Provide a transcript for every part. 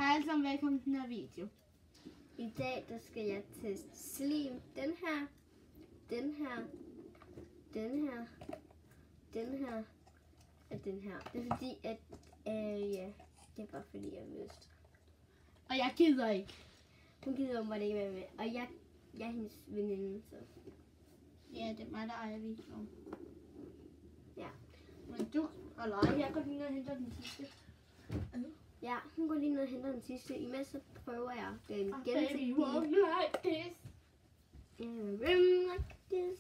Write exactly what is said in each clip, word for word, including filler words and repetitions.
Hej alle sammen, velkommen til den her video. I dag der skal jeg teste slim. Den her, den her, den her, den her og den her. Det er fordi, at øh, ja, det er bare fordi, jeg har lyst. Og jeg gider ikke. Hun gider åbenbart ikke være med. Og jeg, jeg er hendes veninde, så. Ja, det er mig, der ejer videoen. Ja. Men du, eller jeg går lige ned og henter den sidste. Ja, hun går lige ned og henter den sidste. Imens så prøver jeg den Oh, gennemsigtige. baby, won't like this. In a room like this.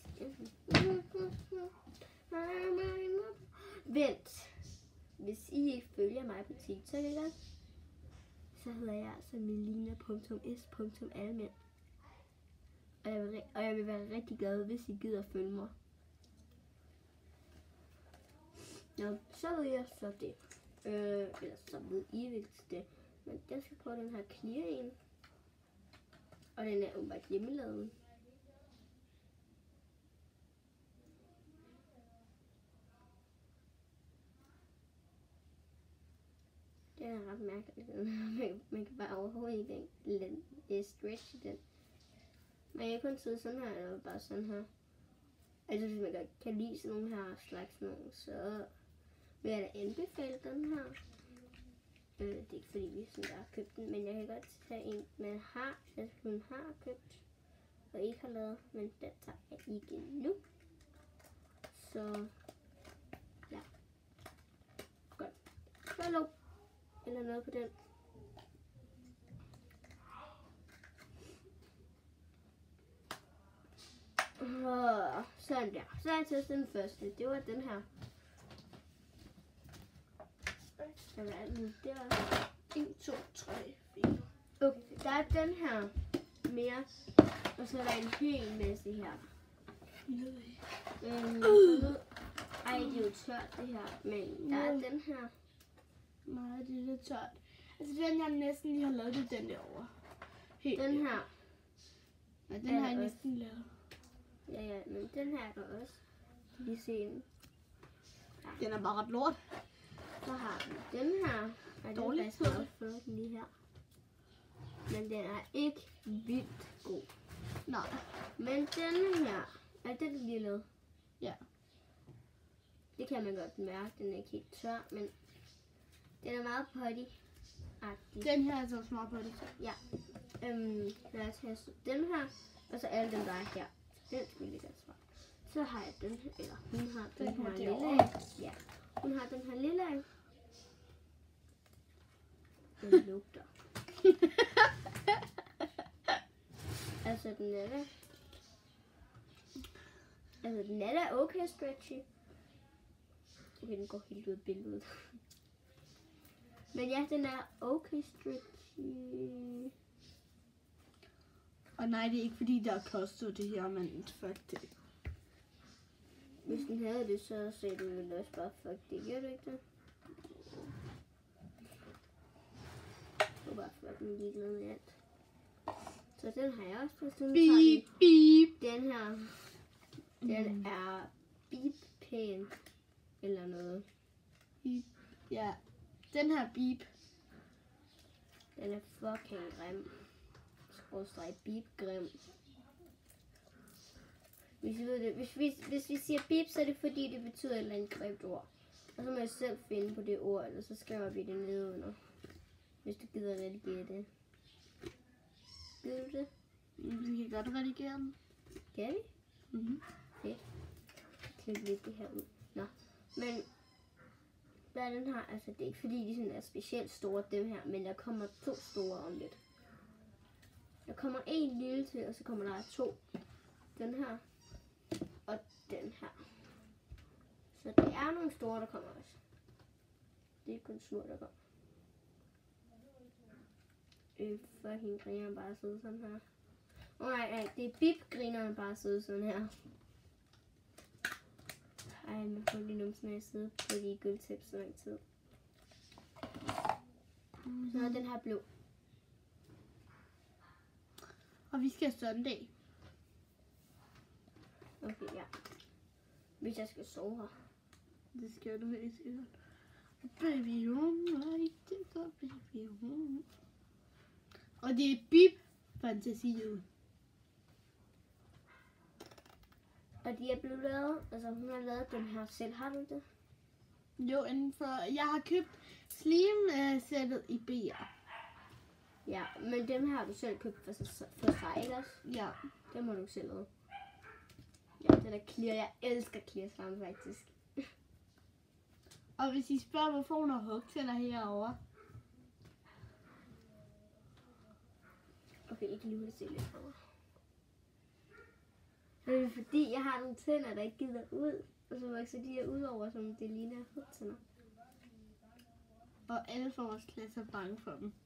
Vent. Hvis I ikke følger mig på TikTok, ikke? Så hedder jeg altså melina punktum s punktum almend. Og jeg, vil, og jeg vil være rigtig glad, hvis I gider følge mig. Nå, så ved jeg så det. Øh, eller så ved I vist det. Men jeg skal prøve den her clear en. Og den er åbenbart hjemmelavet. Den er ret mærkelig. Man, man kan bare overhovedet ikke lade det stretche den. Man kan kun sidde sådan her, eller bare sådan her. Altså hvis man godt kan lide sådan nogle her slags nogen, så vil jeg da anbefale den her. Øh, det er ikke fordi vi sådan der har købt den, men jeg kan godt tage en, man har, altså hun har købt, og ikke har lavet, men den tager jeg ikke nu. Så, ja. Godt. Follow. Eller noget på den. Oh, sådan der. Så har jeg testet den første. Det var den her. Hvad er det nu? Det var en, to, tre, fire. Okay, der er den her mere. Og så er der en hel masse her. Øhm, uh. Ej, det er jo tørt det her. Men der er den her. Nej, det er lidt tørt. Altså den jeg næsten lige har lavet, det den derovre. Helt Den der. her. Ja, den har jeg næsten lavet. Ja, ja, men den her er der også. Lige se den. Ja. Den er bare ret lort. Så har vi den her. Ej, Dårlig den er faktisk også den lige her. Men den er ikke vildt god. Nej. Men den her. Er den lige lavet? Ja. Det kan man godt mærke. Den er ikke helt tør, men den er meget potty-agtig. Den her er så smart på det. Ja. Øhm, lad os have den her. Og så alle dem, der er her. Den skal vi lige ganske smart. Så har jeg den her. Eller hun har den, den her lille af. Ja. Hun har den her lille af. Den lugter. altså den er der. Altså den er da okay stretchy. Okay, den går helt ud af billedet. Men ja, den er okay stretchy. Og nej, det er ikke fordi, der koster det her, men fuck det. Hvis den havde det, så sagde du vel også bare fuck det. Gør du ikke det? Det var bare fucking ligeglad med alt. Så den har jeg også testet. Beep, beep. Den her, den mm. er beep pæn. Eller noget. Beep. Ja, den her beep. Den er fucking grim. Skråstreg beep grim. Hvis vi, ved det, hvis, vi, hvis vi siger beep, så er det fordi, det betyder et eller andet grimt ord. Og så må jeg selv finde på det ord, eller så skriver vi det nedenunder. Hvis du gider redigere det. Gider du det? Vi kan godt redigere den. Kan vi? Mhm. Fedt. Klip lidt det her ud. Nå. Men der er den her, altså det er ikke fordi, de sådan er specielt store, dem her, men der kommer to store om lidt. Der kommer en lille til, og så kommer der to. Den her. Og den her. Så det er nogle store, der kommer også. Det er ikke kun små, der kommer. Øh, fucking griner bare at sidde sådan her. Åh oh, nej, nej, det er bip-grineren bare at sidde sådan her. Ej, man får lige numsen af at sidde på de gulvtæppe så lang tid. Så er den her blå. Og vi skal have søndag. Okay, ja. Hvis jeg skal sove her. Det skal du helt sikkert. Baby, you like it, baby, you Og det er Bip Fantasiet. Og de er blevet lavet, altså hun har lavet den her selv, har du det? Jo, inden for, jeg har købt Slim-sættet i B R. Ja, men dem har du selv købt for, for sig, ikke også? Ja. Den må du selv lave. Ja, den er clear. Jeg elsker clear slime, faktisk. Og hvis I spørger, hvorfor hun har hugtænder herovre. Okay, ikke lige at se lidt over. Det er fordi, jeg har nogle tænder, der ikke gider ud. Og så vokser de her ud over, som det ligner hugtænder. Og alle fra vores klasse er bange for dem.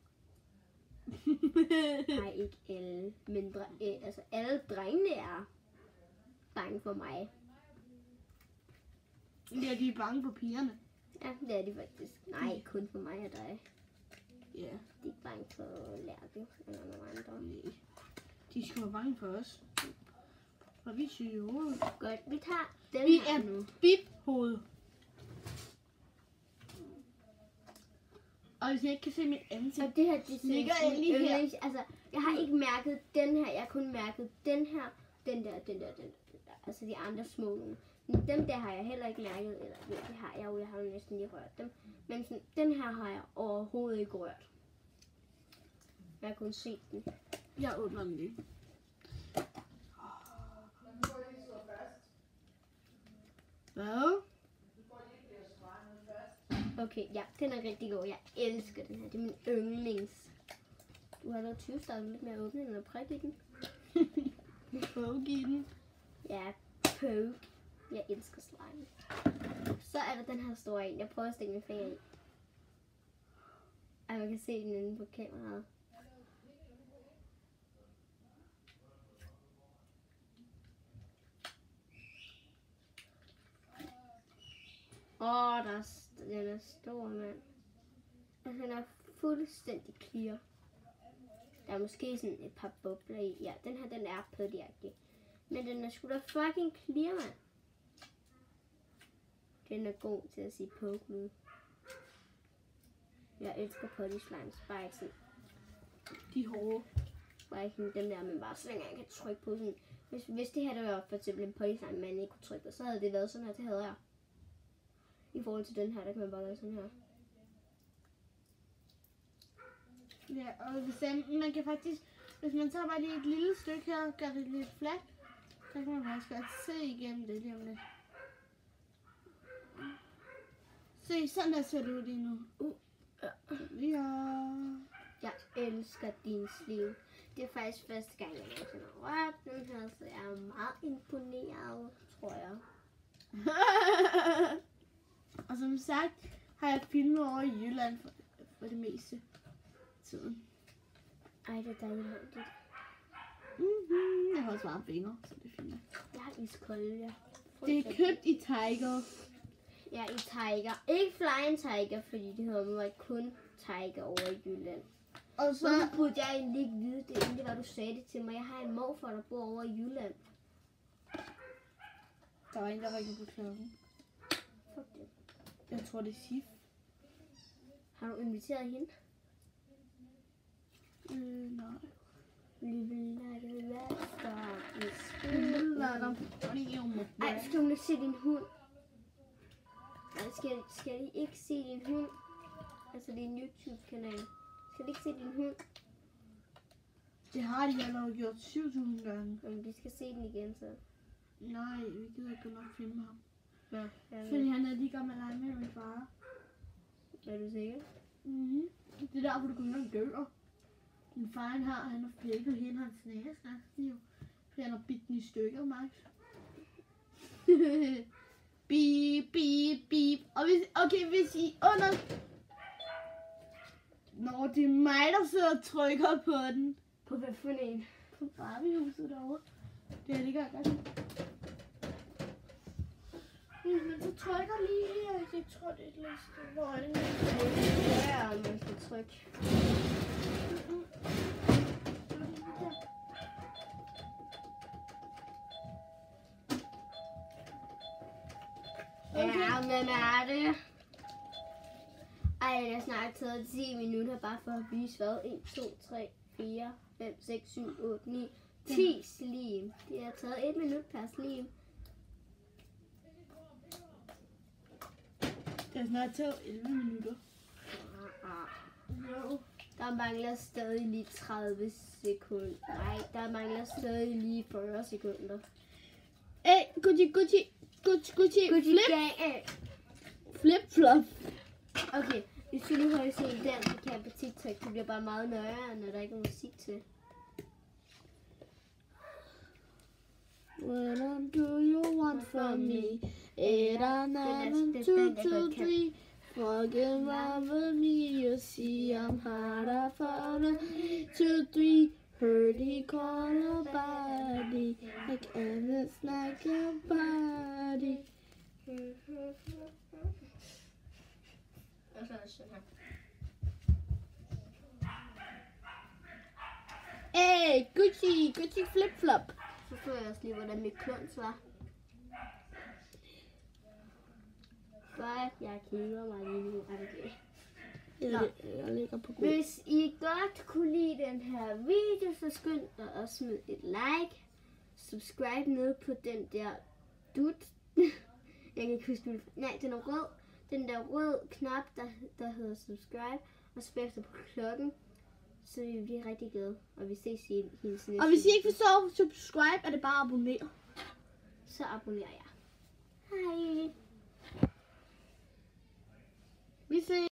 Nej, ikke alle. Men dre- øh, altså, alle drengene er bange for mig. Ja, de er bange for pigerne. Ja, det er de faktisk. Nej, kun for mig og dig. Ja. De er ikke bange for Lærke eller nogen andre. Nej. De skal være bange for os. Og vi syge i hovedet. Godt, vi tager den Vi her er nu. Bip-hoved. Og hvis jeg ikke kan se mit ansigt. Og det her, det ligger er lige her. yndlings. Altså, jeg har ikke mærket den her. Jeg har kun mærket den her, den der, den der, den der. Den der. Altså de andre små nogle. Men dem der har jeg heller ikke mærket. Eller ja, det har jeg jo. Jeg har jo næsten lige rørt dem. Men sådan, den her har jeg overhovedet ikke rørt. Jeg har kun set den. Jeg åbner den lige. Hvad? Okay, ja, den er rigtig god. Jeg elsker den her. Det er min yndlings. Du har lavet tyve starter lidt med at åbne den og prikke i den. Poke i den. Ja, poke. Jeg elsker slime. Så er der den her store en. Jeg prøver at stikke min finger i. Ej, man kan se den inde på kameraet. Åh, der er, den er stor, mand. Altså, den er fuldstændig clear. Der er måske sådan et par bobler i. Ja, den her, den er putty-agtig. Men den er sgu da fucking clear, mand. Den er god til at sige poke nu. Jeg elsker putty slimes. Bare ikke sådan. De er hårde. Bare ikke sådan dem der, men bare så længe jeg kan trykke på sådan. Hvis, hvis det her der var for eksempel en putty slime, man ikke kunne trykke på, så havde det været sådan her. Det havde jeg. I forhold til den her, der kan man bare lave sådan her. Ja, og hvis den, man kan faktisk, hvis man tager bare lige et lille stykke her og gør det lidt fladt, så kan man faktisk godt se igennem det lige om lidt. Se, sådan der ser det ud lige nu. Uh, Ja. Jeg elsker din sliv. Det er faktisk første gang, jeg nogensinde har rørt den her, så jeg er meget imponeret, tror jeg. Og som sagt, har jeg filmet over i Jylland for, for det meste tiden. Ej, det er dejligt håndt. Mm-hmm. Jeg har også varme fingre, så det er fint. Jeg har iskold, ja. Det er købt i Tiger. Ja, i Tiger. Ikke Flying Tiger, fordi det hedder mig kun Tiger over i Jylland. Og så... Hvorfor burde jeg egentlig ikke vide det, inden det var, du sagde det til mig? Jeg har en morfar, der bor over i Jylland. Der var en, der ringede på klokken. Fuck det. Jeg tror, det er Sif. Har du inviteret hende? Øh, nej. Living like a rockstar is Lille Ej, skal hun ikke se din hund? Nej, skal, skal de ikke se din hund? Altså din YouTube-kanal. Skal de ikke se din hund? Det har de allerede gjort syv tusind gange. Jamen, de skal se den igen, så. Nej, vi gider ikke nok filme ham. Ja, ja. Fordi han er lige gammel at lege med min far. Er du sikker? Mhm. Det er der, hvor du kun engang dør. Min far han har, han har flækket hele hans næse næsten jo. Fordi han har bidt den i stykker, Max. Beep, beep, beep. Og hvis, okay, hvis I under... Nå, det er mig, der sidder og trykker på den. På hvad for en? På Barbiehuset derovre. Det er det ikke godt. Men så trykker lige her. Jeg tror, det er et eller andet sted, hvor er det nu? Ja, man skal trykke. Okay. Ja, men er det? Ej, jeg har snart taget ti minutter bare for at vise hvad? en, to, tre, fire, fem, seks, syv, otte, ni, ti slim. Det har taget et minut per slim. Det har snart taget elleve minutter. No. Der mangler stadig lige tredive sekunder. Nej, der mangler stadig lige fyrre sekunder. Hey, Gucci, Gucci, Gucci, Gucci, Gucci flip, gang. flip, flop. Okay, hvis du nu har set den, så kan jeg på TikTok. Det bliver bare meget nøjere, når der ikke er musik til. What do you want from me? Eight and nine, two, two, three. Fucking love me, you see I'm hard up on a two, three. Heard he call a body, like and it's like a body. Og så er det sådan her. Hey, Gucci, Gucci flip flop. Så så jeg også lige, hvordan mit kluns var. Godt, jeg kigger mig lige nu. Okay. Jeg, jeg ligger på gulvet. Hvis I godt kunne lide den her video, så skynd dig at smide et like. Subscribe ned på den der dut. Jeg kan ikke huske det. Nej, den er rød. Den der rød knap, der, der hedder subscribe. Og så bagefter på klokken. Så vi bliver rigtig glade. Og vi ses i hendes næste Og hvis I ikke video. forstår subscribe, er det bare at abonnere. Så abonnerer jeg. Hej. Vi ses.